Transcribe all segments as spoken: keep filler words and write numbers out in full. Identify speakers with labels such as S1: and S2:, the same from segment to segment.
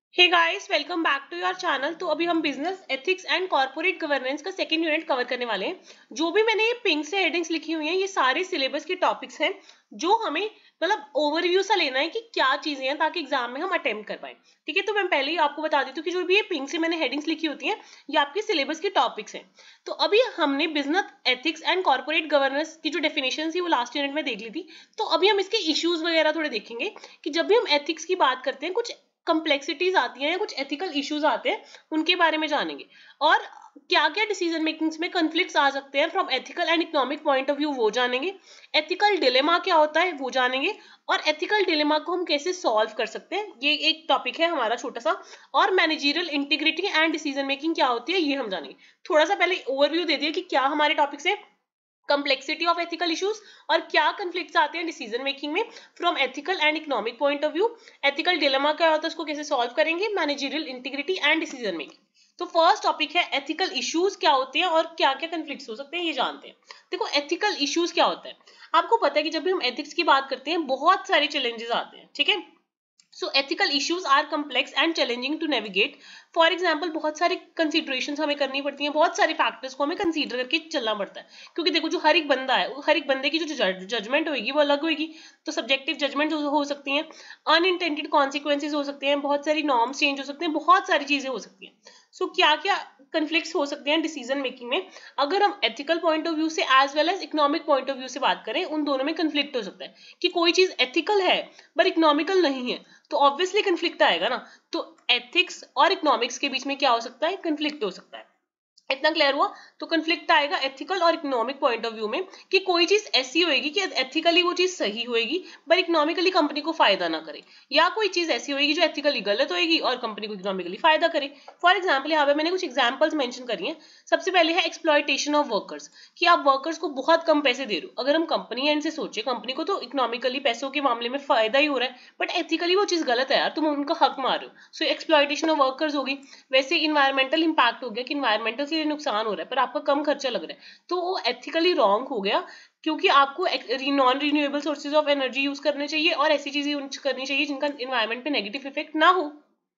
S1: Hey guys, welcome back to your channel. तो अभी हम business ethics and corporate governance का सेकंड यूनिट कवर करने वाले हैं। जो भी मैंने ये पिंक से हेडिंग्स लिखी हुई हैं, ये सारे सिलेबस के टॉपिक्स हैं जो हमें मतलब ओवरव्यू सा लेना है कि क्या चीजें हैं ताकि एग्जाम में हम अटेम्प्ट कर पाए। ठीक है, तो मैं पहले ही आपको बता देती हूँ कि जो भी ये पिंक से मैंने हेडिंग्स लिखी होती हैं, ये आपके सिलेबस के टॉपिक्स हैं। तो अभी हमने business ethics and corporate governance की जो डेफिनेशन थी वो लास्ट यूनिट में देख ली थी। तो अभी हम इसके इश्यूज वगैरह थोड़े देखेंगे कि जब भी हम एथिक्स की बात करते हैं, कुछ कम्प्लेक्सिटीज आती हैं या कुछ एथिकल इश्यूज आते हैं, उनके बारे में जानेंगे। और क्या क्या डिसीजन मेकिंग में कॉन्फ्लिक्ट्स आ सकते हैं from ethical and economic point of view, वो जानेंगे। एथिकल डिलेमा क्या होता है वो जानेंगे, और एथिकल डिलेमा को हम कैसे सॉल्व कर सकते हैं, ये एक टॉपिक है हमारा छोटा सा। और managerial integrity and decision making क्या होती है, ये हम जानेंगे। थोड़ा सा पहले ओवरव्यू दे दिया कि क्या हमारे टॉपिक्स है, कंप्लेक्सिटी ऑफ एथिकल इश्यूज, और क्या कन्फ्लिक्ट्स आते हैं डिसीजन मेकिंग में from ethical and economic point of view. Ethical dilemma क्या होता है, उसको कैसे सॉल्व करेंगे, managerial integrity and decision making. तो फर्स्ट टॉपिक है एथिकल इश्यूज क्या होते हैं और क्या क्या कन्फ्लिक्ट्स हो सकते हैं, ये जानते हैं। देखो, एथिकल इश्यूज क्या होता है, आपको पता है कि जब भी हम एथिक्स की बात करते हैं बहुत सारे चैलेंजेस आते हैं। ठीक है, so ethical issues are complex and challenging to navigate. For example, बहुत सारी considerations हमें करनी पड़ती हैं, बहुत सारे factors को हमें consider करके चलना पड़ता है। क्योंकि देखो, जो हर एक बंदा है, हर एक बंदे की जो जजमेंट होगी वो अलग होगी। तो सब्जेक्टिव जजमेंट हो सकती हैं, अनइंटेंडेड कॉन्सिक्वेंसेज हो सकते हैं, बहुत सारी नॉर्म्स चेंज हो सकते हैं, बहुत सारी चीजें हो सकती हैं। सो so, क्या क्या कन्फ्लिक्ट्स हो सकते हैं डिसीजन मेकिंग में, अगर हम एथिकल पॉइंट ऑफ व्यू से as well as economic point of view से बात करें, उन दोनों में कन्फ्लिक्ट हो सकता है कि कोई चीज एथिकल है पर इकोनॉमिकल नहीं है, तो ऑब्वियसली कन्फ्लिक्ट आएगा ना। तो एथिक्स और इकोनॉमिक्स के बीच में क्या हो सकता है, कन्फ्लिक्ट हो सकता है। इतना क्लियर हुआ। तो कन्फ्लिक्ट आएगा एथिकल और इकोनॉमिक पॉइंट ऑफ व्यू में कि कोई चीज ऐसी होएगी कि एथिकली वो चीज सही होएगी पर इकोनॉमिकली कंपनी को फायदा ना करे, या कोई चीज ऐसी होएगी जो एथिकली गलत होएगी और कंपनी को इकोनॉमिकली फायदा करे। फॉर एग्जाम्पल, यहाँ पे मैंने कुछ एग्जाम्पल्स मेंशन करी हैं। सबसे पहले है एक्सप्लॉयटेशन ऑफ वर्कर्स, कि आप वर्कर्स को बहुत कम पैसे दे रहे हो। अगर हम कंपनी एंड से सोचे, कंपनी को तो इकोनॉमिकली पैसों के मामले में फायदा ही हो रहा है, बट एथिकली वो चीज गलत है यार, तुम उनका हक मार रहे हो। सो एक्सप्लॉयटेशन ऑफ वर्कर्स होगी। वैसे इन्वायरमेंटल इंपैक्ट हो गया कि इन्वायरमेंटल के लिए नुकसान हो रहा है पर आपका कम खर्चा लग रहा है, तो वो एथिकली रॉन्ग हो गया, क्योंकि आपको non renewable sources of energy use करने चाहिए और ऐसी चीजें यूज करनी चाहिए जिनका इन्वायरमेंट पे नेगेटिव इफेक्ट ना हो।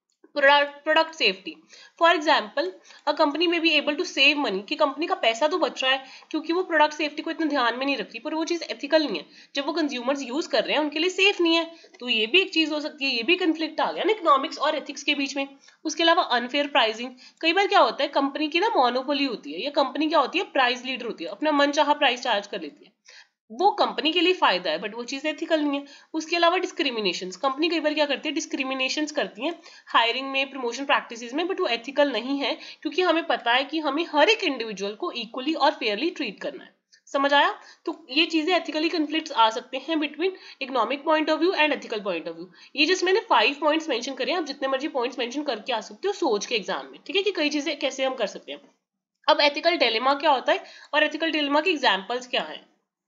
S1: Product safety, for example, a company में be able to save money, कि कंपनी का पैसा तो बच रहा है क्योंकि वो प्रोडक्ट सेफ्टी को इतना ध्यान में नहीं रखती, पर वो चीज एथिकल नहीं है, जब वो कंज्यूमर्स यूज कर रहे हैं उनके लिए सेफ नहीं है। तो ये भी एक चीज हो सकती है, ये भी कंफ्लिक्ट आ गया ना इकोनॉमिक्स और एथिक्स के बीच में। उसके अलावा अनफेयर प्राइसिंग, कई बार क्या होता है, कंपनी की ना मोनोपोली होती है, या कंपनी क्या होती है, प्राइस लीडर होती है, अपना मन चाहा प्राइस चार्ज कर लेती है, वो कंपनी के लिए फायदा है बट वो चीज एथिकल नहीं है। उसके अलावा डिस्क्रिमिनेशन, कंपनी कई बार क्या करती है, डिस्क्रिमिनेशन करती है हायरिंग में, प्रमोशन प्रैक्टिसेस में, बट वो एथिकल नहीं है, क्योंकि हमें पता है कि हमें हर एक इंडिविजुअल को इक्वली और फेयरली ट्रीट करना है। समझ आया? तो ये चीजें एथिकली कन्फ्लिक्ट्स आ सकते हैं between economic point of view and ethical point of view. ये जस्ट मैंने फाइव पॉइंट्स मेंशन करे, आप जितने मर्जी पॉइंट्स मेंशन करके आ सकते हो सोच के एग्जाम में। ठीक है, कि कई चीजें कैसे हम कर सकते हैं। अब एथिकल डिलेमा क्या होता है और एथिकल डिलेमा के एग्जाम्पल्स क्या है।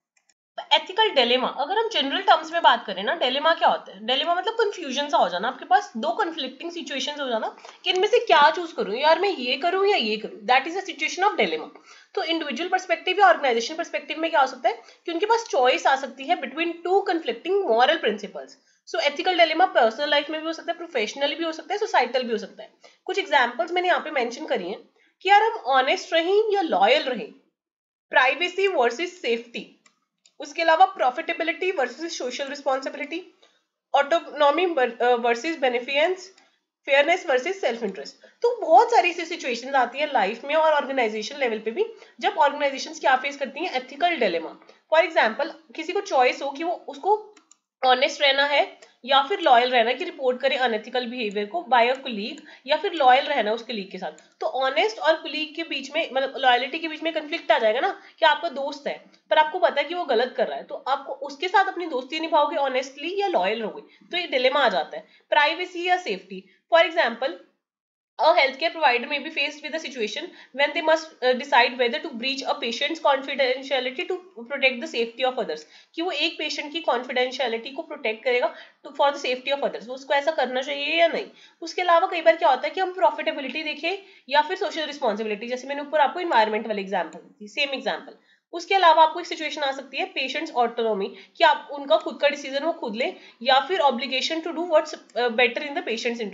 S1: एथिकल डिलेमा, अगर हम जनरल टर्म्स में बात करें ना, डिलेमा क्या होता है, डिलेमा मतलब कंफ्यूजन सा हो जाना, आपके पास दो कन्फ्लिक्टिंग सिचुएशंस हो जाना कि इनमें से क्या चूज करूं, यार मैं ये करूं या ये करूं, that is a situation of dilemma. तो इंडिविजुअल पर्सपेक्टिव या ऑर्गेनाइजेशन पर्सपेक्टिव में क्या हो सकता है कि उनके पास चॉइस आ सकती है between two conflicting moral principles. So ethical dilemma personal life में भी हो सकता है, प्रोफेशनली भी हो सकता है, सोसाइटल भी हो सकता है। कुछ एग्जाम्पल्स मैंने यहाँ पे मेंशन करी है कि यार हम ऑनेस्ट रहें या लॉयल रहें, प्राइवेसी वर्सेस सेफ्टी, उसके अलावा profitability versus social responsibility, autonomy versus beneficence, fairness versus self interest. तो बहुत सारी ऐसी सिचुएशंस आती है लाइफ में और ऑर्गेनाइजेशन लेवल पे भी, जब ऑर्गेनाइजेशंस क्या फेस करती हैं, एथिकल डिलेमा। फॉर एग्जांपल, किसी को चॉइस हो कि वो उसको ऑनेस्ट रहना है या फिर लॉयल रहना, कि रिपोर्ट करे अनएथिकल बिहेवियर को बाय अ कुलीग, या फिर लॉयल रहना उस कुलीग के साथ। तो ऑनेस्ट और कुलीग के बीच में, मतलब लॉयलिटी के बीच में कंफ्लिक्ट आ जाएगा ना, कि आपका दोस्त है पर आपको पता है कि वो गलत कर रहा है, तो आपको उसके साथ अपनी दोस्ती निभाओगे ऑनेस्टली या लॉयल रहोगे, तो ये डिलेमा आ जाता है। प्राइवेसी या safety, for example, a healthcare provider may be faced with a situation when they must uh, decide whether to breach a patient's confidentiality to protect the safety of others, कि वो एक patient की confidentiality को protect करेगा to for the safety of others, उसको ऐसा करना चाहिए या नहीं। उसके अलावा कई बार क्या होता है कि हम प्रॉफिटेबिलिटी देखें या फिर सोशल रिस्पॉन्सिबिलिटी, जैसे मैंने ऊपर आपको इन्वायरमेंट वाले एग्जाम्पल दी, सेम एग्जाम्पल। उसके अलावा आपको एक सिचुएशन आ सकती है पेशेंट्स ऑटोनॉमी, कि आप उनका खुद का डिसीजन वो खुद ले, या फिर obligation to do what's better in the patient's interest.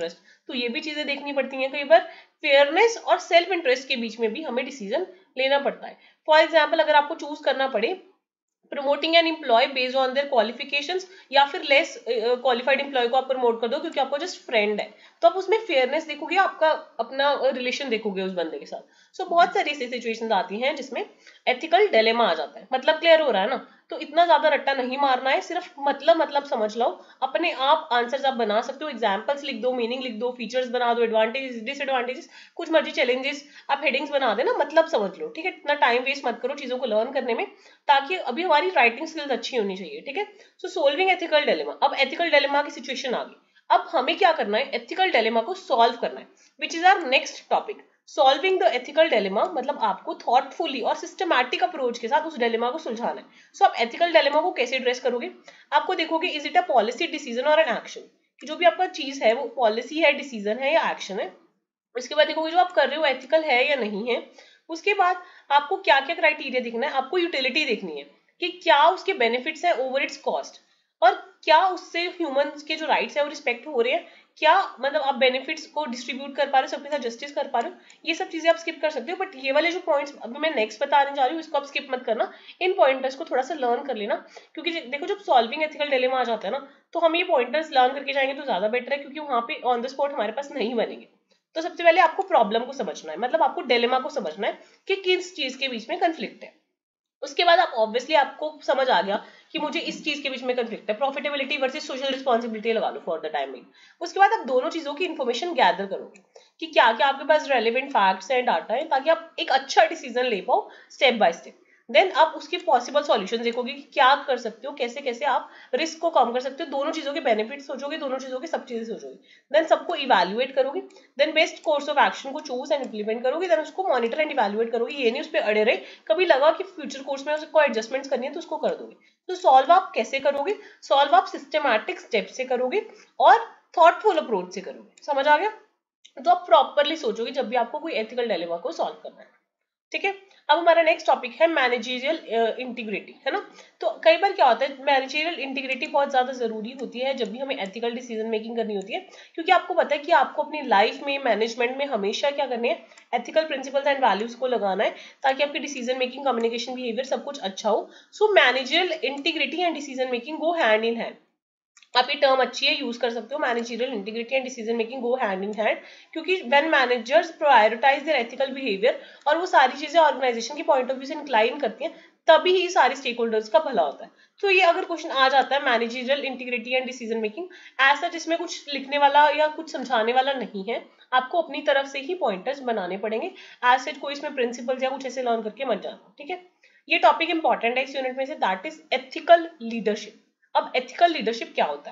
S1: तो ये भी चीजें देखनी पड़ती हैं। कई बार फेयरनेस और सेल्फ इंटरेस्ट के बीच में भी हमें डिसीजन लेना पड़ता है। फॉर एग्जाम्पल, अगर आपको चूज करना पड़े promoting an employee based on their qualifications या फिर लेस क्वालिफाइड एम्प्लॉय को आप प्रमोट कर दो क्योंकि आपको जस्ट फ्रेंड है, तो आप उसमें फेयरनेस देखोगे, आपका अपना रिलेशन देखोगे उस बंदे के साथ। सो so, बहुत सारी ऐसी सिचुएशंस आती हैं जिसमें एथिकल डिलेमा आ जाता है। मतलब क्लियर हो रहा है ना? तो इतना ज्यादा रट्टा नहीं मारना है, सिर्फ मतलब मतलब समझ लो, अपने आप आंसर्स आप बना सकते हो, एग्जाम्पल्स लिख दो, मीनिंग लिख दो, फीचर्स बना दो, एडवांटेजेस डिसएडवांटेजेस कुछ मर्जी चैलेंजेस, आप हेडिंग्स बना देना, मतलब समझ लो, ठीक है? इतना टाइम वेस्ट मत करो चीजों को लर्न करने में, ताकि अभी हमारी राइटिंग स्किल्स अच्छी होनी चाहिए, ठीक है? So solving ethical dilemma. अब एथिकल डिलेमा की सिचुएशन आ गई, अब हमें क्या करना है? एथिकल डिलेमा को सॉल्व करना है, which is our next topic. Solving the ethical dilemma मतलब आपको थॉटफुली और सिस्टमैटिक अप्रोच के साथ उस डिलेमा को सुलझाना है। सो so, आप एथिकल डिलेमा को कैसे एड्रेस करोगे? आपको देखोगे, is it a policy, decision और एन एक्शन, कि जो भी आपका चीज है वो पॉलिसी है, डिसीजन है या एक्शन है। उसके बाद देखोगे जो आप कर रहे हो एथिकल है या नहीं है। उसके बाद आपको क्या क्या क्राइटेरिया देखना है? आपको यूटिलिटी देखनी है कि क्या उसके बेनिफिट्स है ओवर इट्स कॉस्ट, और क्या उससे ह्यूमंस के जो राइट्स है वो रिस्पेक्ट हो रहे हैं, क्या मतलब आप बेनिफिट्स को डिस्ट्रीब्यूट कर पा रहे हो, सबके साथ जस्टिस कर पा रहे हो। ये सब चीजें आप स्किप कर सकते हो, बट ये वाले जो पॉइंट्स अभी मैं नेक्स्ट बताने जा रही हूँ इसको आप स्किप मत करना, इन पॉइंटर्स को थोड़ा सा लर्न कर लेना, क्योंकि देखो जब सॉल्विंग एथिकल डिलेमा आ जाता है ना, तो हम ये पॉइंटर्स लर्न करके जाएंगे तो ज्यादा बेटर है, क्योंकि वहां पे ऑन द स्पॉट हमारे पास नहीं बनेंगे। तो सबसे पहले आपको प्रॉब्लम को समझना है, मतलब आपको डिलेमा को समझना है कि किस चीज के बीच में कंफ्लिक्ट है। उसके बाद आप ऑब्वियसली आपको समझ आ गया कि मुझे इस चीज के बीच में कंफ्लिक्ट है, प्रॉफिटेबिलिटी वर्सेस सोशल रिस्पॉन्सिबिलिटी लगा लो फॉर द टाइम बिंग। उसके बाद आप दोनों चीजों की इन्फॉर्मेशन गैदर करोगे कि क्या क्या आपके पास रेलेवेंट फैक्ट्स एंड डाटा है, ताकि आप एक अच्छा डिसीजन ले पाओ स्टेप बाय स्टेप। देन आप उसके पॉसिबल सॉल्यूशन देखोगे कि क्या कर सकते हो, कैसे कैसे आप रिस्क को कम कर सकते हो, दोनों चीजों के बेनिफिट सोचोगे, दोनों चीजों के सब चीजें सोचोगे। देन सबको इवेल्युएट करोगे, then best course of action को चूज एंड इंप्लीमेंट करोगे, देन उसको मॉनिटर एंड इवेल्युएट करोगे। ये नहीं उस पर अड़े रहे, कभी लगा कि फ्यूचर कोर्स में उसको एडजस्टमेंट्स करनी है तो उसको कर दोगे। तो सॉल्व आप कैसे करोगे? सॉल्व आप सिस्टमैटिक स्टेप से करोगे और थॉटफुल अप्रोच से करोगे। समझ आ गया? तो आप प्रॉपरली सोचोगे जब भी आपको कोई एथिकल डिलेमा को सॉल्व करना है, ठीक है? अब हमारा नेक्स्ट टॉपिक है मैनेजरियल इंटीग्रिटी, है ना? तो कई बार क्या होता है, मैनेजरियल इंटीग्रिटी बहुत ज्यादा जरूरी होती है जब भी हमें एथिकल डिसीजन मेकिंग करनी होती है, क्योंकि आपको पता है कि आपको अपनी लाइफ में मैनेजमेंट में हमेशा क्या करने हैं? एथिकल प्रिंसिपल्स एंड वैल्यूज को लगाना है, ताकि आपकी डिसीजन मेकिंग, कम्युनिकेशन, बिहेवियर सब कुछ अच्छा हो। So managerial integrity and decision making go hand in hand. आप ये टर्म अच्छी है, यूज कर सकते हो, managerial integrity and decision making go hand in hand, क्योंकि when managers prioritise their ethical behaviour और वो सारी चीजें ऑर्गेनाइजेशन के पॉइंट ऑफ व्यू से इंक्लाइन करती हैं, तभी ही सारे स्टेक होल्डर्स का भला होता है। तो ये अगर क्वेश्चन आ जाता है managerial integrity and decision making, ऐसा जिसमें कुछ लिखने वाला या कुछ समझाने वाला नहीं है, आपको अपनी तरफ से ही पॉइंटर्स बनाने पड़ेंगे। एज सच कोई इसमें प्रिंसिपल्स या कुछ ऐसे लर्न करके मत जाना, ठीक है? ये टॉपिक इंपॉर्टेंट है इस यूनिट में से, दैट इज एथिकल लीडरशिप। अब एथिकल लीडरशिप क्या होता है?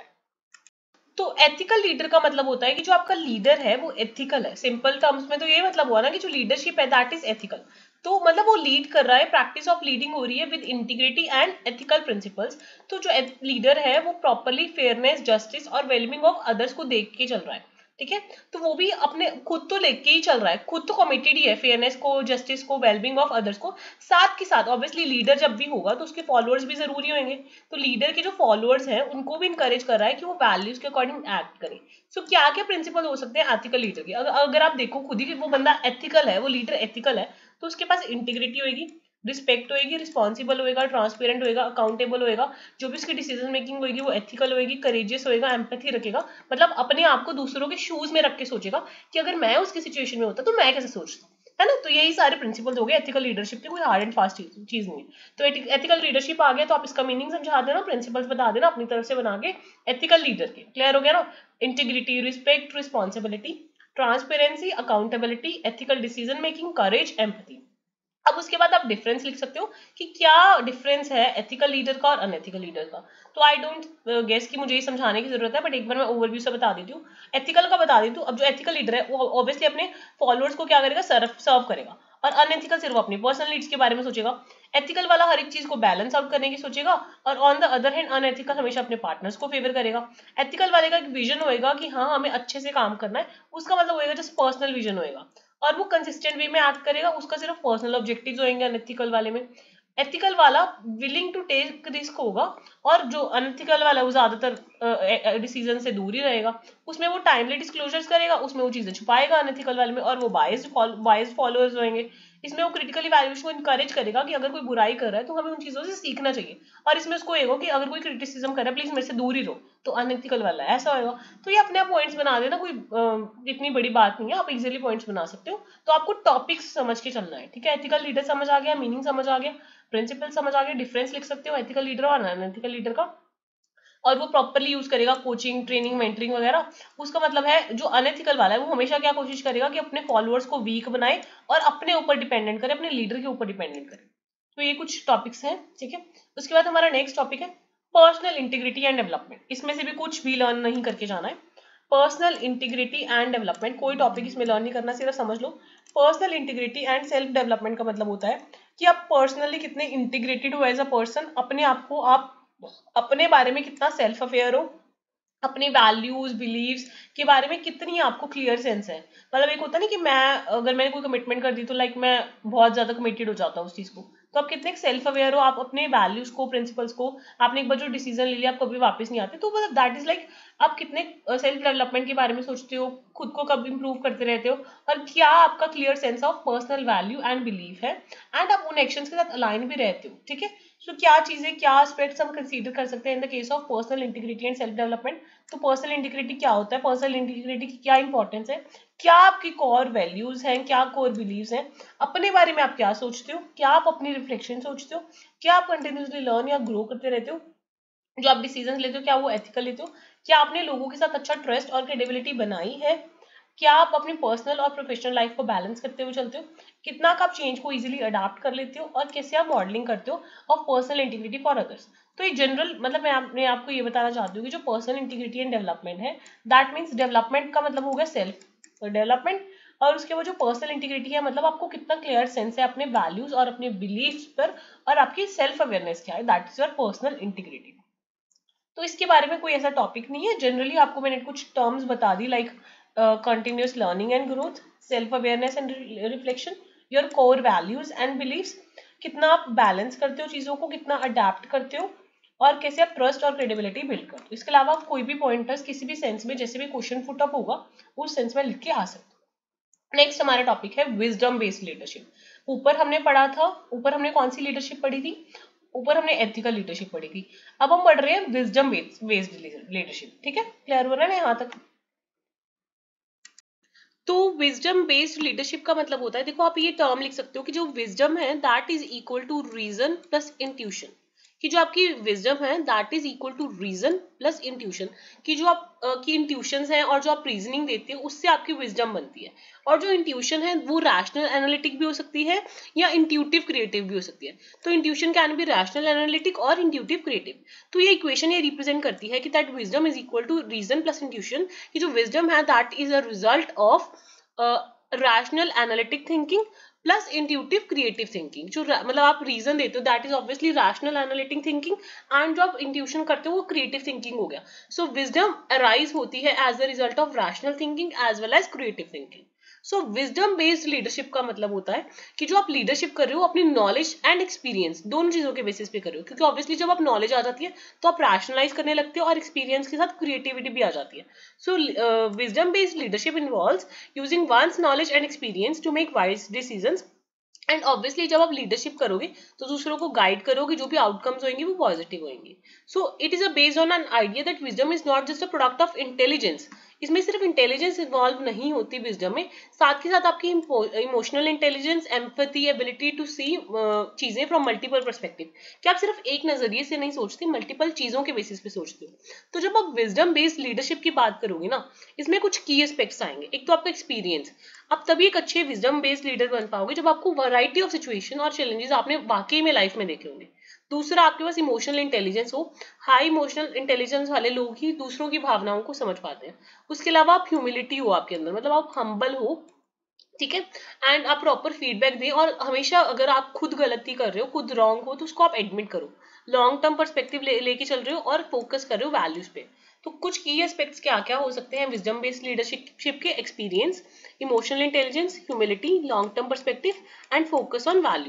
S1: तो एथिकल लीडर का मतलब होता है कि जो आपका लीडर है वो एथिकल है। सिंपल टर्म्स में तो ये मतलब हुआ ना कि जो लीडरशिप है दैट इज एथिकल। तो मतलब वो लीड कर रहा है, प्रैक्टिस ऑफ लीडिंग हो रही है with integrity and ethical principles. तो जो लीडर है वो प्रॉपरली फेयरनेस, जस्टिस और वेलबिंग ऑफ अदर्स को देख के चल रहा है, ठीक है? तो वो भी अपने खुद तो लेके ही चल रहा है, खुद तो कमिटेड ही है फेयरनेस को, जस्टिस को, वेलबिंग ऑफ अदर्स को। साथ के साथ ऑब्वियसली लीडर जब भी होगा तो उसके फॉलोअर्स भी जरूरी होंगे, तो लीडर के जो फॉलोअर्स हैं उनको भी इंकरेज कर रहा है कि वो वैल्यूज के अकॉर्डिंग एक्ट करें। सो so, क्या क्या प्रिंसिपल हो सकते हैं एथिकल लीडर के? अगर, अगर आप देखो खुद ही कि वो बंदा एथिकल है, वो लीडर एथिकल है, तो उसके पास इंटीग्रिटी होगी, रिस्पेक्ट होगी, रिस्पॉन्सिबल होएगा, ट्रांसपेरेंट होएगा, अकाउंटेबल होएगा, जो भी उसकी डिसीजन मेकिंग होगी वो एथिकल होगी, करेजियस होएगा, एम्पैथी रखेगा, मतलब अपने आप को दूसरों के शूज में रख के सोचेगा कि अगर मैं उसकी सिचुएशन में होता तो मैं कैसे सोचता, है ना? तो यही सारे प्रिंसिपल्स हो गए एथिकल लीडरशिप के, कोई हार्ड एंड फास्ट चीज नहीं है। तो एथिकल लीडरशिप आ गया तो आप इसका मीनिंग समझा देना, प्रिंसिपल्स बता देना अपनी तरफ से बना के एथिकल लीडर के। क्लियर हो गया ना? Integrity, respect, responsibility, transparency, accountability, ethical decision making, courage, empathy. अब उसके बाद आप डिफरेंस लिख सकते हो कि क्या डिफरेंस है एथिकल लीडर का और अनएथिकल लीडर का। तो आई डोंट गेस कि मुझे ये समझाने की जरूरत है, बट एक बार मैं ओवरव्यू से बता देती हूँ। एथिकल का बता देती हूँ। अब जो एथिकल लीडर है वो ऑब्वियसली अपने फॉलोअर्स को क्या करेगा? सर्व सर्व करेगा, और अनएथिकल सिर्फ अपनी पर्सनल नीड्स के बारे में सोचेगा। एथिकल वाला हर एक चीज को बैलेंस आउट करने की सोचेगा, और on the other hand unethical हमेशा अपने पार्टनर्स को फेवर करेगा। एथिकल वाले का एक विजन होएगा कि हाँ हमें अच्छे से काम करना है, उसका मतलब होएगा जस्ट पर्सनल विजन होएगा, और वो कंसिस्टेंट वे में एक्ट करेगा, उसका सिर्फ पर्सनल ऑब्जेक्टिव्स होंगे अनएथिकल वाले में। एथिकल वाला विलिंग टू टेक रिस्क होगा, और जो अनएथिकल वाला वो ज्यादातर डिसीजन से दूर ही रहेगा। उसमें वो टाइमली डिस्क्लोजर्स करेगा, उसमें वो चीजें छुपाएगा अनएथिकल वाले में, और वो बायस्ड बायस्ड फॉलोअर्स होंगे। इसमें वो क्रिटिकल इवैल्यूएशन को इनकरेज करेगा कि अगर कोई बुराई कर रहा है तो हमें उन चीजों से सीखना चाहिए, और इसमें उसको ये हो कि अगर कोई क्रिटिसिज्म कर रहा है प्लीज मेरे से दूर ही रहो, तो अनएथिकल वाला है, ऐसा होगा। तो ये अपने आप पॉइंट्स बना देना, कोई इतनी बड़ी बात नहीं है, आप इजीली पॉइंट्स बना सकते हो। तो आपको टॉपिक्स समझ के चलना है, ठीक है। एथिकल लीडर समझ आ गया, मीनिंग समझ आ गया, प्रिंसिपल समझ आ गया, डिफरेंस लिख सकते हो एथिकल लीडर और अनएथिकल लीडर का, और वो प्रॉपरली यूज करेगा कोचिंग, ट्रेनिंग, मेंटरिंग वगैरह। उसका मतलब है जो अनएथिकल वाला है वो हमेशा क्या कोशिश करेगा कि अपने फॉलोअर्स को वीक बनाए और अपने ऊपर डिपेंडेंट करे, अपने लीडर के ऊपर डिपेंडेंट करे। तो ये कुछ टॉपिक्स हैं, ठीक है। उसके बाद हमारा नेक्स्ट टॉपिक है पर्सनल इंटीग्रिटी एंड डेवलपमेंट। इसमें से भी कुछ भी लर्न नहीं करके जाना है। पर्सनल इंटीग्रिटी एंड डेवलपमेंट, कोई टॉपिक इसमें लर्न नहीं करना, सिर्फ समझ लो। Personal integrity and self development का मतलब होता है कि आप पर्सनली कितने इंटीग्रेटेड हो एज अ पर्सन, अपने आप को आप अपने बारे में कितना सेल्फ अवेयर हो, अपने वैल्यूज बिलीव्स के बारे में कितनी आपको क्लियर सेंस है। मतलब एक होता है ना कि मैं अगर मैंने कोई कमिटमेंट कर दी तो लाइक मैं बहुत ज्यादा कमिटेड हो जाता हूँ उस चीज को, तो आप कितने सेल्फ अवेयर हो, आप अपने वैल्यूज को, प्रिंसिपल्स को, आपने एक बार जो डिसीजन ले लिया आप कभी वापस नहीं आते, तो मतलब दैट इज लाइक आप कितने सेल्फ डेवलपमेंट के बारे में सोचते हो, खुद को कब इंप्रूव करते रहते हो, और क्या आपका clear sense of personal value and belief है, एंड आप उन एक्शंस के साथ अलाइन भी रहते हो, ठीक है। सो so, क्या चीजें, क्या एस्पेक्ट्स हम कंसीडर कर सकते हैं in the case of personal integrity and self development. तो पर्सनल इंटीग्रिटी क्या होता है, पर्सनल इंटीग्रिटी की क्या इंपॉर्टेंस है, क्या आपकी कोर वैल्यूज हैं, क्या कोर बिलीव्स हैं, अपने बारे में आप क्या सोचते हो, क्या आप अपनी रिफ्लेक्शन सोचते हो, क्या आप कंटिन्यूसली लर्न या ग्रो करते रहते हो, जो आप डिसीजन लेते हो क्या वो एथिकल लेते हो, क्या आपने लोगों के साथ अच्छा ट्रस्ट और क्रेडिबिलिटी बनाई है, क्या आप अपनी पर्सनल और प्रोफेशनल लाइफ को बैलेंस करते हुए चलते हो, कितना आप चेंज को इजीली अडाप्ट कर लेते हो, और कैसे आप मॉडलिंग करते हो of personal integrity for others. तो ये जनरल मतलब मैं आपने आपको ये बताना चाहती हूँ कि जो पर्सनल इंटीग्रिटी एंड डेवलपमेंट है, दैट मीन्स डेवलपमेंट का मतलब हो गया सेल्फ डेवलपमेंट, और उसके वो जो पर्सनल इंटीग्रिटी है मतलब आपको कितना क्लियर सेंस है अपने वैल्यूज और अपने बिलीव्स पर, और आपकी सेल्फ अवेयरनेस क्या है, that is your personal integrity. तो इसके बारे में कोई ऐसा टॉपिक नहीं है, जनरली आपको मैंने कुछ टर्म्स बता दी like continuous learning and growth, self awareness and reflection, your core values and beliefs, कितना आप बैलेंस करते हो चीजों को, कितना अडेप्ट करते हो, और कैसे आप ट्रस्ट और क्रेडिबिलिटी बिल्ड करते हो। इसके अलावा आप कोई भी पॉइंटर्स किसी भी सेंस में जैसे भी क्वेश्चन फुट अप होगा उस सेंस में लिख के आ सकते हो। नेक्स्ट हमारा टॉपिक है विजडम बेस्ड लीडरशिप। ऊपर हमने पढ़ा था, ऊपर हमने कौन सी लीडरशिप पढ़ी थी, ऊपर हमने एथिकल लीडरशिप पढ़ी थी, अब हम पढ़ रहे हैं विजडम बेस्ड लीडरशिप, ठीक है। क्लियर हो रहा है यहाँ तक। तो विजडम बेस्ड लीडरशिप का मतलब होता है, देखो आप ये टर्म लिख सकते हो कि जो विजडम है that is equal to reason plus intuition, कि जो आपकी विजडम है that is equal to reason plus intuition, कि जो आप uh, की इंट्यूशंस हैं और जो आप रीजनिंग देते हो उससे आपकी विजडम बनती है। और जो इंट्यूशन है वो रैशनल एनालिटिक भी हो सकती है या इंट्यूटिव क्रिएटिव भी हो सकती है। तो intuition can be rational analytic और इंट्यूटिव क्रिएटिव। तो ये इक्वेशन ये रिप्रेजेंट करती है कि that wisdom is equal to reason plus intuition, कि जो विजडम है that is a result of rational analytic thinking plus intuitive creative thinking. जो मतलब आप रीजन देते हो that is obviously rational analytic thinking, and जो आप इंट्यूशन करते हो वो क्रिएटिव थिंकिंग हो गया। सो विजडम अराइज होती है as the result of rational thinking as well as creative thinking. So wisdom based leadership का मतलब होता है कि जो आप लीडरशिप कर रहे हो अपनी नॉलेज एंड एक्सपीरियंस दोनों चीजों के बेसिस पे कर रहे हो, क्योंकि ऑब्वियसली जब आप नॉलेज आ जाती है तो आप रैशनलाइज करने लगते हो और एक्सपीरियंस के साथ क्रिएटिविटी भी आ जाती है। So wisdom based leadership involves using one's knowledge and experience to make wise decisions, and obviously जब आप लीडरशिप करोगे तो दूसरों को गाइड करोगे, जो भी आउटकम्स होंगे वो पॉजिटिव होंगे। So it is a based on an idea that wisdom is not just a product of intelligence. इसमें सिर्फ इंटेलिजेंस इन्वॉल्व नहीं होती विजडम में, साथ के साथ आपकी emotional intelligence, empathy, ability to see चीजें फ्रॉम मल्टीपल पर्सपेक्टिव, कि आप सिर्फ एक नजरिए से नहीं सोचते, मल्टीपल चीजों के बेसिस पे सोचते हो। तो जब आप विजडम बेस्ड लीडरशिप की बात करोगे ना, इसमें कुछ की एस्पेक्ट्स आएंगे। एक तो आपका एक्सपीरियंस, आप तभी एक अच्छे विजडम बेस्ड लीडर बन पाओगे जब आपको वैरायटी ऑफ सिचुएशन और चैलेंजेस आपने वाकई में लाइफ में देखे होंगे। दूसरा, आपके पास इमोशनल इंटेलिजेंस हो, हाई इमोशनल इंटेलिजेंस वाले लोग ही दूसरों की भावनाओं को समझ पाते हैं। उसके अलावा आप ह्यूमिलिटी हो आपके अंदर, मतलब आप हम्बल हो, ठीक है, एंड आप प्रॉपर फीडबैक दें, और हमेशा अगर आप खुद गलती कर रहे हो, खुद रॉन्ग हो, तो उसको आप एडमिट करो, लॉन्ग टर्म पर्सपेक्टिव ले, लेके चल रहे हो और फोकस कर रहे हो वैल्यूज पे। तो कुछ की एस्पेक्ट्स क्या क्या हो सकते हैं विजडम बेस्ड लीडरशिप के, experience, emotional intelligence, humility, long term perspective and focus on values.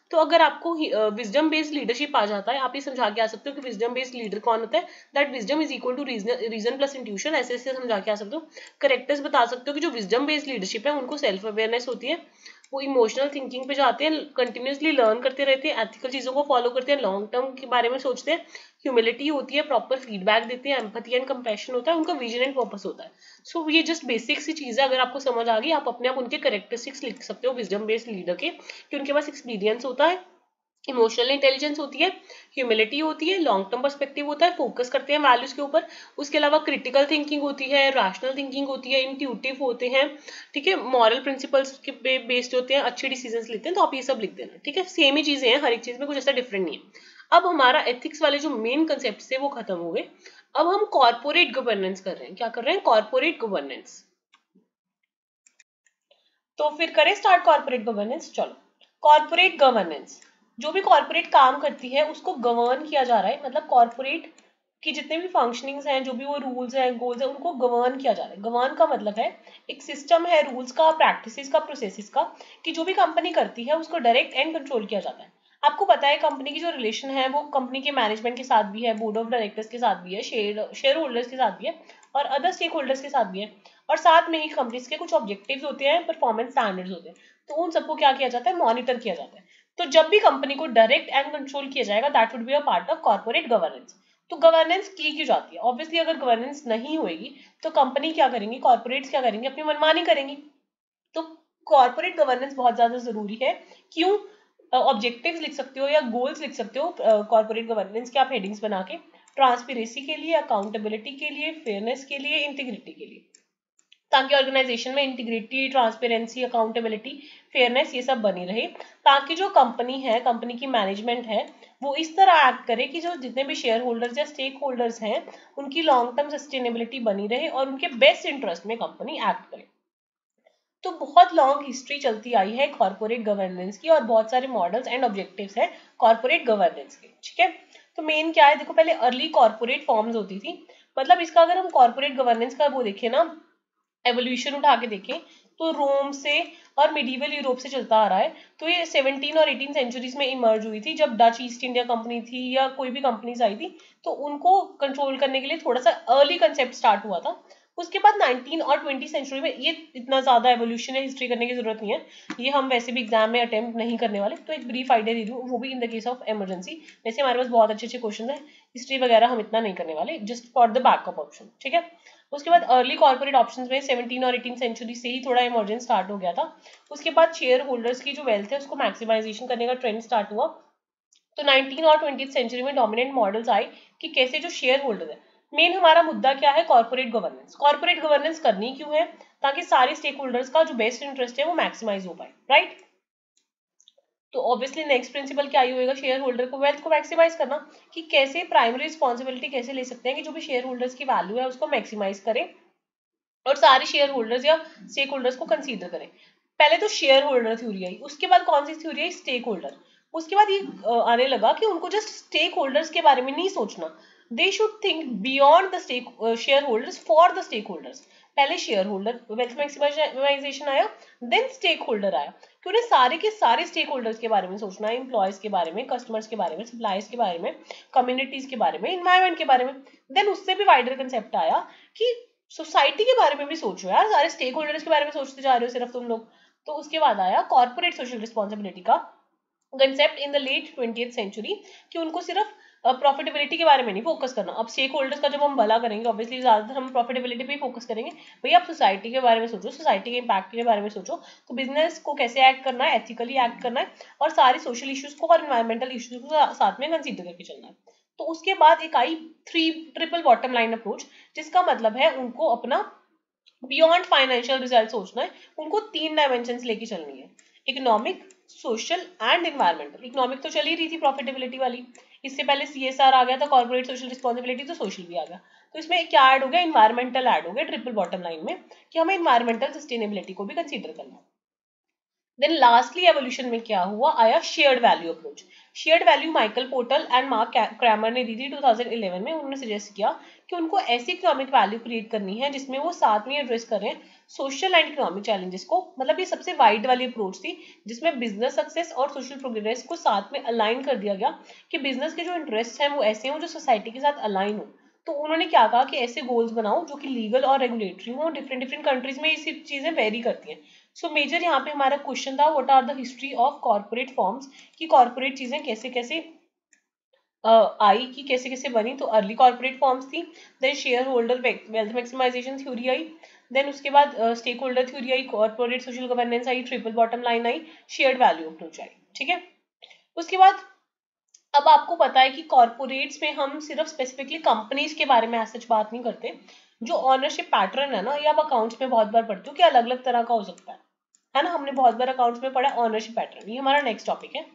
S1: तो अगर आपको विजडम बेस्ड लीडरशिप आ जाता है, आप ये समझा के आ सकते हो कि विजडम बेस्ड लीडर कौन होता है, that wisdom is equal to reason plus intuition, ऐसे ऐसे समझा के आ सकते हो। करेक्टर्स बता सकते हो कि जो विजडम बेस्ड लीडरशिप है उनको सेल्फ अवेयरनेस होती है, वो इमोशनल थिंकिंग पे जाते हैं, कंटिन्यूसली लर्न करते रहते हैं, एथिकल चीजों को फॉलो करते हैं, लॉन्ग टर्म के बारे में सोचते हैं, ह्यूमिलिटी होती है, प्रॉपर फीडबैक देते हैं, एम्पैथी एंड कंपैशन होता है, उनका विजन एंड पर्पस होता है। सो so, ये जस्ट बेसिक सी चीज है, अगर आपको समझ आ गई आप अपने आप उनके करेक्टरिस्टिक्स लिख सकते हो विजडम बेस्ड लीडर के, कि उनके पास एक्सपीरियंस होता है, इमोशनल इंटेलिजेंस होती है, ह्यूमिलिटी होती है, लॉन्ग टर्म पर्सपेक्टिव होता है, फोकस करते हैं वैल्यूज के ऊपर, उसके अलावा क्रिटिकल थिंकिंग होती है, रैशनल थिंकिंग होती है, इंट्यूटिव होते हैं, ठीक है, मॉरल प्रिंसिपल्स के बेस्ड होते हैं, अच्छे डिसीजंस लेते हैं। तो आप ये सब लिख देना, ठीक है, सेम ही चीजें हैं, हर एक चीज में कुछ ऐसा डिफरेंट नहीं है। अब हमारा एथिक्स वाले जो मेन कंसेप्ट थे वो खत्म हो गए, अब हम कॉर्पोरेट गवर्नेंस कर रहे हैं। क्या कर रहे हैं? Corporate governance. तो फिर करें स्टार्ट कॉर्पोरेट गवर्नेंस। चलो, कॉर्पोरेट गवर्नेंस, जो भी कॉर्पोरेट काम करती है उसको गवर्न किया जा रहा है, मतलब कॉर्पोरेट की जितने भी फंक्शनिंग्स हैं, जो भी वो रूल्स हैं, गोल्स हैं, उनको गवर्न किया जा रहा है। गवर्न का मतलब है एक सिस्टम है रूल्स का, प्रैक्टिसेस का, प्रोसेसेस का, कि जो भी कंपनी करती है उसको डायरेक्ट एंड कंट्रोल किया जाता है। आपको पता है कंपनी की जो रिलेशन है वो कंपनी के मैनेजमेंट के साथ भी है, बोर्ड ऑफ डायरेक्टर्स के साथ भी है, शेयर शेयर होल्डर्स के साथ भी है, और अदर स्टेक होल्डर्स के साथ भी है, और साथ में ही कंपनीज के कुछ ऑब्जेक्टिव्स होते हैं, परफॉर्मेंस स्टैंडर्ड्स होते हैं, तो उन सबको क्या किया जाता है? मॉनिटर किया जाता है। तो जब भी कंपनी को डायरेक्ट एंड कंट्रोल किया जाएगा, that would be a part of corporate governance. तो गवर्नेंस की क्यों जाती है? ऑब्वियसली अगर गवर्नेंस नहीं होगी तो कंपनी क्या करेंगी, कॉर्पोरेट्स क्या करेंगे? अपनी मनमानी करेंगी। तो कॉर्पोरेट गवर्नेंस बहुत ज्यादा जरूरी है। क्यों? ऑब्जेक्टिव्स लिख सकते हो या गोल्स लिख सकते हो कॉर्पोरेट गवर्नेंस के आप हेडिंग्स बना के, ट्रांसपेरेंसी के लिए, अकाउंटेबिलिटी के लिए, फेयरनेस के लिए, इंटीग्रिटी के लिए, ताकि ऑर्गेनाइजेशन में इंटीग्रिटी, ट्रांसपेरेंसी, अकाउंटेबिलिटी, फेयरनेस ये सब बनी रहे, ताकि जो कंपनी है, कंपनी की मैनेजमेंट है, वो इस तरह एक्ट करे कि जो जितने भी शेयर होल्डर्स या स्टेक होल्डर्स हैं उनकी लॉन्ग टर्म सस्टेनेबिलिटी बनी रहे और उनके बेस्ट इंटरेस्ट में कंपनी एक्ट करे। तो बहुत लॉन्ग हिस्ट्री चलती आई है कॉर्पोरेट गवर्नेंस की, और बहुत सारे मॉडल्स एंड ऑब्जेक्टिव्स हैं कॉर्पोरेट गवर्नेंस के, ठीक है। तो मेन क्या है, देखो पहले अर्ली कॉर्पोरेट फॉर्म्स होती थी, मतलब इसका अगर हम कॉर्पोरेट गवर्नेंस का वो देखें ना, एवोल्यूशन उठा के देखें, तो रोम से और मिडीवल यूरोप से चलता आ रहा है। तो ये सेवनटीन और एटीन सेंचुरीज में इमर्ज हुई थी, जब डच ईस्ट इंडिया कंपनी थी या कोई भी कंपनीज आई थी, तो उनको कंट्रोल करने के लिए थोड़ा सा अर्ली कंसेप्ट स्टार्ट हुआ था। उसके बाद नाइनटीन और ट्वेंटी सेंचुरी में ये इतना ज्यादा एवोल्यूशन या हिस्ट्री करने की जरूरत नहीं है, ये हम वैसे भी एग्जाम में अटेम्प्ट नहीं करने वाले। तो एक ब्रीफ आइडिया दे दूं, वो भी in the case of emergency. वैसे हमारे पास बहुत अच्छे अच्छे क्वेश्चन है, हिस्ट्री वगैरह हम इतना नहीं करने वाले, just for the backup option, ठीक है। उसके बाद अर्ली कॉर्पोरेट ऑप्शंस में सेवनटीन और एटीन सेंचुरी से ही थोड़ा इमर्जेंस स्टार्ट हो गया था। उसके बाद शेयर होल्डर्स की जो वेल्थ है उसको मैक्सिमाइजेशन करने का ट्रेंड स्टार्ट हुआ। तो नाइनटीन और ट्वेंटी सेंचुरी में डोमिनेंट मॉडल्स आए कि कैसे जो शेयर होल्डर है, मेन हमारा मुद्दा क्या है, कॉर्पोरेट गवर्नेंस। कॉर्पोरेट गवर्नेंस करनी क्यों है? ताकि सारे स्टेक होल्डर्स का जो बेस्ट इंटरेस्ट है वो मैक्सिमाइज हो पाए, राइट। तो ऑब्वियसली नेक्स्ट प्रिंसिपल क्या ही होगा, शेयर होल्डर को वेल्थ को मैक्सिमाइज करना, कि कैसे प्राइमरी रिस्पॉन्सिबिलिटी कैसे ले सकते हैं कि जो भी शेयर होल्डर्स की वैल्यू है उसको मैक्सिमाइज करें और सारे शेयर होल्डर्स या स्टेक होल्डर्स को कंसीडर करें। पहले तो शेयर होल्डर थ्योरी आई, उसके बाद कौन सी थ्योरी आई, स्टेक होल्डर। उसके बाद ये आने लगा कि उनको जस्ट स्टेक होल्डर्स के बारे में नहीं सोचना, they should think beyond the stake shareholders for the stakeholders. पहले शेयर होल्डर वेल्थ मैक्सिमाइजेशन आया, देन स्टेक होल्डर आया, कि उन्हें सारे के सारे स्टेक होल्डर्स के बारे में सोचना है, एम्प्लॉयज के बारे में, कस्टमर्स के बारे में, सप्लायर्स के बारे में, कम्युनिटीज के बारे में, इन्वायरमेंट के बारे में। देन उससे भी वाइडर कंसेप्ट आया कि सोसाइटी के बारे में भी सोचो यार, सारे स्टेक होल्डर्स के बारे में सोचते जा रहे हो सिर्फ तुम लोग। तो उसके बाद आया कॉर्पोरेट सोशल रिस्पॉन्सिबिलिटी का concept in the late twentieth century, कि उनको सिर्फ प्रॉफिटेबिलिटी के बारे में नहीं फोकस करना। अब स्टेक होल्डर्स का जब हम भला करेंगे, ऑब्वियसली ज्यादातर हम प्रॉफिटेबिलिटी पे ही फोकस करेंगे। भैया आप सोसाइटी के बारे में सोचो, सोसाइटी के इम्पैक्ट के बारे में सोचो, तो बिजनेस को कैसे एक्ट करना है, एथिकली एक्ट करना है, और सारे सोशल इश्यूज को और इन्वायरमेंटल इश्यूज को साथ में कंसीडर करके चलना है। तो उसके बाद एक आई three triple bottom line approach, जिसका मतलब है उनको अपना बियॉन्ड फाइनेंशियल रिजल्ट सोचना है, उनको तीन डायमेंशन लेके चलनी है, economic, social and environmental. Economic तो चल ही रही थी प्रॉफिटेबिलिटी वाली, इससे पहले सीएसआर आ गया था, कॉर्पोरेट सोशल रिस्पॉन्सिबिलिटी, तो सोशल भी आ गया। तो इसमें क्या ऐड हो गया, इन्वायरमेंटल ऐड हो गया ट्रिपल बॉटम लाइन में, कि हमें इन्वायरमेंटल सस्टेनेबिलिटी को भी कंसीडर करना है। देन लास्टली एवोल्यूशन में क्या हुआ, आया shared value approach. Shared value Michael Porter and Mark Kramer ने दी थी टू थाउजेंड इलेवन में। उन्होंने सजेस्ट किया कि उनको ऐसी इकोनॉमिक वैल्यू क्रिएट करनी है जिसमें वो साथ में एड्रेस करें सोशल एंड इकोनॉमिक चैलेंजेस को। मतलब ये सबसे वाइड वाली अप्रोच थी जिसमें बिजनेस सक्सेस और सोशल प्रोग्रेस को साथ में अलाइन कर दिया गया कि बिजनेस के जो इंटरेस्ट हैं वो ऐसे हों जो सोसाइटी के साथ अलाइन हो। तो उन्होंने क्या कहा कि ऐसे गोल्स बनाओ जो कि लीगल और रेगुलेटरी हो। डिफरेंट डिफरेंट कंट्रीज में ये सब चीजें वेरी करती हैं। सो मेजर यहाँ पे हमारा क्वेश्चन था, what are the history of corporate forms, कि कॉर्पोरेट चीजें कैसे कैसे आई, की कैसे कैसे बनी। तो अर्ली कॉर्पोरेट फॉर्म्स थी, then share holder wealth maximisation theory आई, देन उसके बाद स्टेक होल्डर थ्योरी आई, कॉर्पोरेट सोशल गवर्नेंस आई, ट्रिपल बॉटम लाइन आई, शेयर्ड वैल्यू अप्रोच आई। ठीक है, उसके बाद अब आपको पता है कि कॉर्पोरेट्स में हम सिर्फ स्पेसिफिकली कंपनीज के बारे में सच बात नहीं करते। जो ऑनरशिप पैटर्न है ना, ये आप अकाउंट्स में बहुत बार पढ़ते हो कि अलग अलग तरह का हो सकता है है ना। हमने बहुत बार अकाउंट्स में पढ़ा ऑनरशिप पैटर्न, ये हमारा नेक्स्ट टॉपिक है।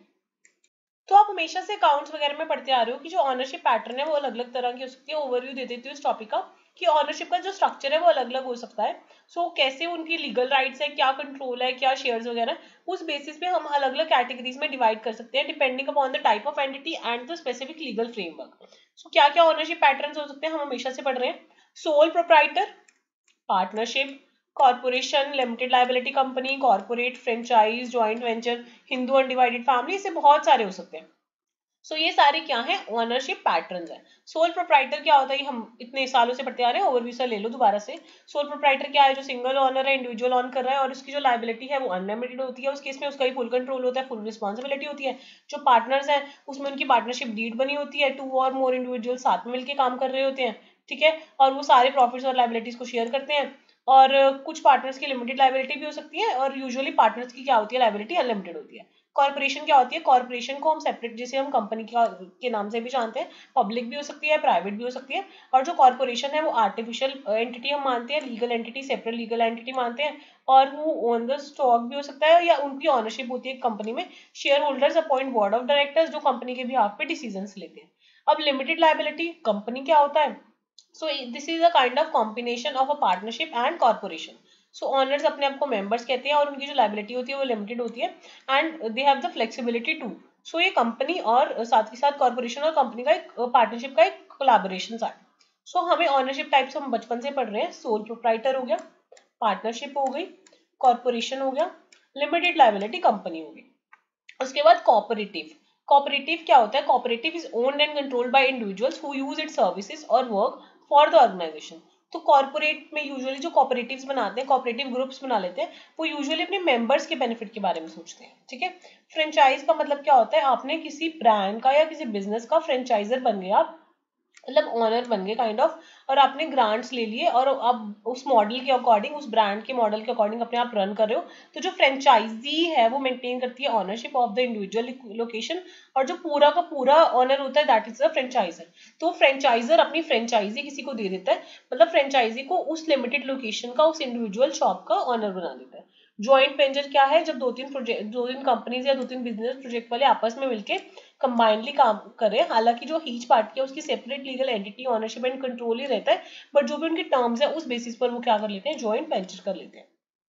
S1: तो आप हमेशा से अकाउंट्स वगैरह में पढ़ते आ रहे हो कि जो ऑनरशिप पैटर्न है वो अलग अलग तरह की हो सकती है। ओवरव्यू दे देती हूँ इस टॉपिक का कि ऑनरशिप का जो स्ट्रक्चर है वो अलग अलग हो सकता है। सो so, कैसे उनकी लीगल राइट्स है, क्या कंट्रोल है, क्या शेयर्स वगैरह, उस बेसिस पे हम अलग अलग कैटेगरीज में डिवाइड कर सकते हैं depending upon the type of entity and the specific legal framework. So क्या क्या ऑनरशिप पैटर्न हो सकते हैं, हम हमेशा से पढ़ रहे हैं। Sole proprietor, partnership, corporation, limited liability company, corporate, franchise, joint venture, Hindu undivided family, ऐसे बहुत सारे हो सकते हैं। सो so, ये सारे क्या है, ओनरशिप पैटर्न्स है। सोल प्रोप्राइटर क्या होता है, हम इतने सालों से पढ़ते आ रहे हैं, ओवरव्यू से ले लो दोबारा से। सोल प्रोप्राइटर क्या है, जो सिंगल ओनर है, इंडिविजुअल ऑन कर रहा है और उसकी जो लाइबिलिटी है वो अनलिमिटेड होती है। उस केस में उसका ही फुल कंट्रोल होता है, फुल रिस्पॉन्सिबिलिटी होती है। जो पार्टनर्स है उसमें उनकी पार्टनरशिप डीड बनी होती है, टू और मोर इंडिविजुअल साथ में मिलकर काम कर रहे होते हैं। ठीक है, और वो सारे प्रॉफिट्स और लाइबिलिटीज को शेयर करते हैं। और कुछ पार्टनर्स की लिमिटेड लाइबिलिटी भी हो सकती है और यूजुअली पार्टनर्स की क्या होती है, लाइबिलिटी अनलिमिटेड होती है। कॉर्पोरेशन क्या होती है, कॉर्पोरेशन को हम सेपरेट, जिसे हम कंपनी के नाम से भी जानते हैं, पब्लिक भी हो सकती है, प्राइवेट भी हो सकती है। और जो कॉर्पोरेशन है वो आर्टिफिशियल एंटिटी हम मानते हैं, legal entity, separate legal entity मानते हैं। और वो ओन द स्टॉक भी हो सकता है या उनकी ऑनरशिप होती है कंपनी में। Share holders appoint board of directors जो कंपनी के बिहाफ पे डिसीजंस लेते हैं। अब लिमिटेड लाइबिलिटी कंपनी क्या होता है, so this is a kind of combination of a partnership and corporation. So owners अपने आप को मेंबर्स कहते हैं और उनकी जो लाइबिलिटी होती है वो लिमिटेड होती है and they have the flexibility to. सो ये कंपनी और साथ ही साथ कॉर्पोरेशन और कंपनी का एक पार्टनरशिप का एक कोलैबोरेशन है। सो so, हमें ऑनरशिप टाइप्स हम बचपन से पढ़ रहे हैं। सोल प्रोप्राइटर हो गया, पार्टनरशिप हो गई, कॉर्पोरेशन हो गया, लिमिटेड लाइबिलिटी कंपनी हो गई। उसके बाद कोऑपरेटिव। कोऑपरेटिव क्या होता है, cooperative is owned and controlled by individuals who use its services और वर्क फॉर द ऑर्गेनाइजेशन। तो कॉर्पोरेट में यूजुअली जो कॉपरेटिव्स बनाते हैं, कॉपरेटिव ग्रुप्स बना लेते हैं, वो यूजुअली अपने मेंबर्स के बेनिफिट के बारे में सोचते हैं। ठीक है, फ्रेंचाइज का मतलब क्या होता है, आपने किसी ब्रांड का या किसी बिजनेस का फ्रेंचाइजर बन गया आप, मतलब ओनर बन गए काइंड ऑफ, और आपने ग्रांट्स ले लिए और अब उस मॉडल के अकॉर्डिंग, उस ब्रांड के मॉडल के अकॉर्डिंग अपने आप रन कर रहे हो। तो जो फ्रेंचाइजी है वो मेंटेन करती है ownership of the individual location, और जो पूरा का पूरा ऑनर होता है दैट इज द फ्रेंचाइजर। तो फ्रेंचाइजर अपनी फ्रेंचाइजी किसी को दे देता है, मतलब फ्रेंचाइजी को उस लिमिटेड लोकेशन का, उस इंडिविजुअल शॉप का ऑनर बना देता है। ज्वाइंट वेंचर क्या है, जब दो तीन प्रोजेक्ट, दो तीन कंपनीज या दो तीन बिजनेस प्रोजेक्ट वाले आपस में मिलके कंबाइनली काम करें, हालांकि जो ईच पार्टी है उसकी separate legal entity, ownership and control ही रहता है, बट जो भी उनके टर्म्स है उस बेसिस पर वो क्या कर लेते हैं, ज्वाइंट वेंचर कर लेते हैं।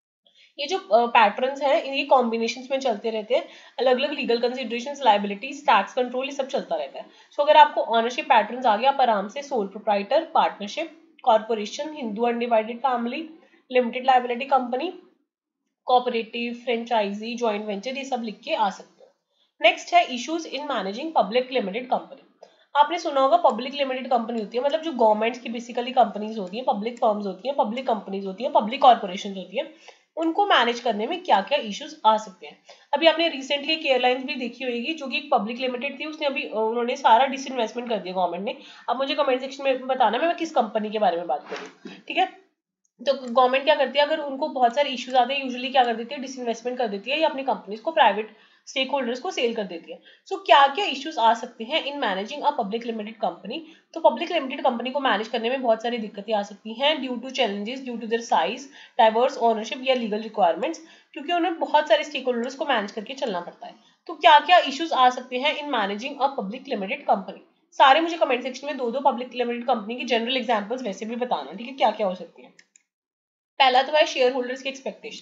S1: ये जो पैटर्न्स हैं ये कॉम्बिनेशन में चलते रहते हैं, अलग अलग legal considerations, liabilities, tax control, ये सब चलता रहता है। सो so, अगर आपको ऑनरशिप पैटर्न्स आ गया, आप आराम से sole proprietor, partnership, corporation, Hindu undivided family, limited liability company, cooperative, franchisee, joint venture, ये सब लिख के आ सकते हो। नेक्स्ट है issues in managing public limited company. आपने सुना होगा पब्लिक लिमिटेड कंपनी होती है, मतलब जो गवर्नमेंट की बेसिकली कंपनीज होती हैं, पब्लिक फर्म्स होती हैं, पब्लिक कंपनीज होती हैं, पब्लिक कॉर्पोरेशन होती है, उनको मैनेज करने में क्या क्या इश्यूज आ सकते हैं। अभी आपने रिसेंटली एक एयरलाइंस भी देखी होगी जो कि एक पब्लिक लिमिटेड थी, उसने अभी उन्होंने सारा डिसइन्वेस्टमेंट कर दिया गवर्नमेंट ने। अब मुझे कमेंट सेक्शन में बताना मैं किस कंपनी के बारे में बात करूँ, ठीक है। तो गवर्नमेंट क्या करती है, अगर उनको बहुत सारे इश्यूज आते हैं, यूजुअली क्या कर देती है, डिसइन्वेस्टमेंट कर देती है या अपनी कंपनीज को, प्राइवेट स्टेक होल्डर्स को सेल कर देती है। सो so, क्या क्या इश्यूज आ सकते हैं in managing a public limited company. तो पब्लिक लिमिटेड कंपनी को मैनेज करने में बहुत सारी दिक्कतें आ सकती हैं, due to challenges, due to their size, diverse ownership या लीगल रिक्वायरमेंट्स, क्योंकि उन्हें बहुत सारे स्टेक होल्डर्स को मैनेज करके चलना पड़ता है। तो क्या क्या इश्यूज आ सकते हैं in managing a public limited company, सारे मुझे कमेंट सेक्शन में दो दो पब्लिक लिमिटेड कंपनी की जनरल एग्जांपल्स वैसे भी बताना, ठीक है, क्या क्या हो सकती है। पहला तो है शेयर होल्डर्स की एक्सपेक्टेशन।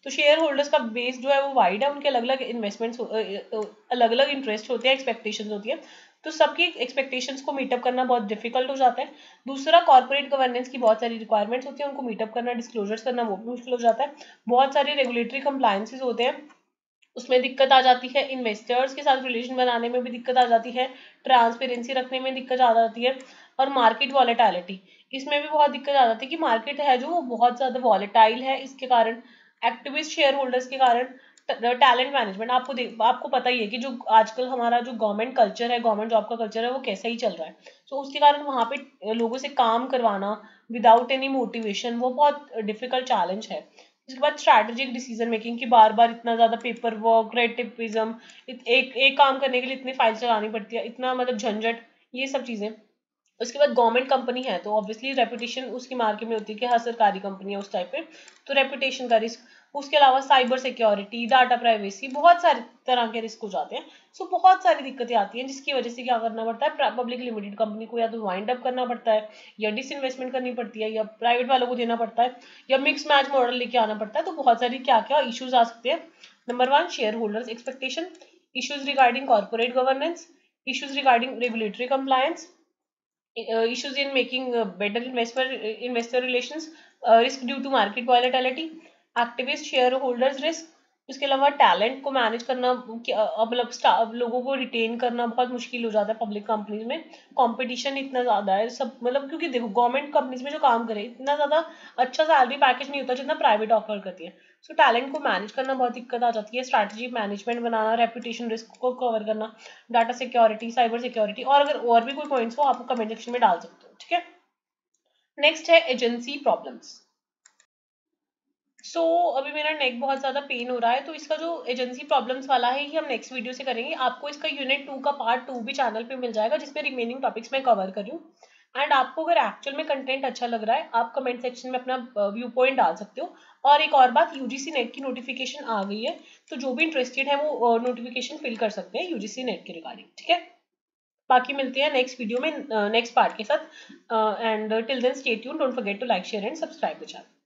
S1: तो शेयर होल्डर्स का बेस जो है वो वाइड है, उनके अलग अलग इन्वेस्टमेंट्स, अलग अलग इंटरेस्ट होते हैं, एक्सपेक्टेशंस होती है, तो सबकी एक्सपेक्टेशंस को मीटअप करना बहुत डिफिकल्ट हो जाता है। दूसरा, कॉर्पोरेट गवर्नेंस की बहुत सारी रिक्वायरमेंट्स होती है, उनको मीटअप करना, डिस्क्लोजर्स करना वो भी मुश्किल हो जाता है। बहुत सारे रेगुलेटरी कंप्लायंसेस होते हैं, उसमें दिक्कत आ जाती है। इन्वेस्टर्स के साथ रिलेशन बनाने में भी दिक्कत आ जाती है, ट्रांसपेरेंसी रखने में दिक्कत आ जाती है, और मार्केट वॉलेटिलिटी, इसमें भी बहुत दिक्कत आ जाती है कि मार्केट है जो वो बहुत ज्यादा वॉलेटाइल है, इसके कारण एक्टिविस्ट शेयर होल्डर्स के कारण टैलेंट मैनेजमेंट, आपको आपको पता ही है कि जो आजकल हमारा जो गवर्नमेंट कल्चर है, गवर्नमेंट जॉब का कल्चर है, वो कैसा ही चल रहा है। तो उसके कारण वहां पे लोगों से काम करवाना विदाउट एनी मोटिवेशन वो बहुत डिफिकल्ट चैलेंज है। उसके बाद स्ट्रैटेजिक डिसीजन मेकिंग की बार बार इतना ज्यादा पेपर वर्क, रेटिपिज्म, एक एक काम करने के लिए इतनी फाइल चलानी पड़ती है, इतना मतलब झंझट, ये सब चीजें। उसके बाद गवर्नमेंट कंपनी है तो ऑब्वियसली रेपुटेशन उसकी मार्केट में होती है कि हाँ सरकारी कंपनी है उस टाइप पे, तो रेपुटेशन का रिस्क। उसके अलावा साइबर सिक्योरिटी, डाटा प्राइवेसी, बहुत सारे तरह के रिस्क हो जाते हैं। सो बहुत सारी दिक्कतें आती हैं जिसकी वजह से क्या करना पड़ता है, पब्लिक लिमिटेड कंपनी को या तो वाइंड अप करना पड़ता है, या डिसइन्वेस्टमेंट करनी पड़ती है, या प्राइवेट वालों को देना पड़ता है, या मिक्स मैच मॉडल लेके आना पड़ता है। तो बहुत सारी क्या क्या इश्यूज आ सकते हैं। Number one, share holders expectation, issues regarding corporate governance, issues regarding regulatory compliance, uh, issues in making uh, better investor investor relations, uh, risk due to market volatility, activist shareholders risk। उसके अलावा talent को manage करना, मतलब लोगों को retain करना बहुत मुश्किल हो जाता है पब्लिक कंपनीज में, कंपटीशन इतना ज्यादा है सब, मतलब क्योंकि देखो गवर्नमेंट कंपनीज में जो काम करे इतना ज्यादा अच्छा सैलरी पैकेज नहीं होता जितना प्राइवेट ऑफर करती है। सो टैलेंट को मैनेज करना बहुत दिक्कत आ जाती है, स्ट्रैटेजी मैनेजमेंट बनाना, रेपुटेशन रिस्क को कवर करना, डाटा सिक्योरिटी, साइबर सिक्योरिटी, और अगर और भी कोई पॉइंट्स हो आप कमेंट सेक्शन में डाल सकते हो, ठीक है। नेक्स्ट है एजेंसी प्रॉब्लम्स। सो so, अभी मेरा नेक बहुत ज्यादा पेन हो रहा है, तो इसका जो एजेंसी प्रॉब्लम्स वाला है ये हम नेक्स्ट वीडियो से करेंगे। आपको इसका यूनिट टू का पार्ट टू भी चैनल पे मिल जाएगा जिसमें रिमेनिंग टॉपिक्स मैं कवर कर रही हूँ। एंड आपको अगर एक्चुअल में कंटेंट अच्छा लग रहा है आप कमेंट सेक्शन में अपना व्यू पॉइंट डाल सकते हो। और एक और बात, यूजीसी नेट की नोटिफिकेशन आ गई है, तो जो भी इंटरेस्टेड है वो नोटिफिकेशन फिल कर सकते हैं यूजीसी नेट के रिगार्डिंग, ठीक है। बाकी मिलते हैं नेक्स्ट वीडियो में नेक्स्ट पार्ट के साथ, and till then stay tuned, don't forget to like share and subscribe the channel.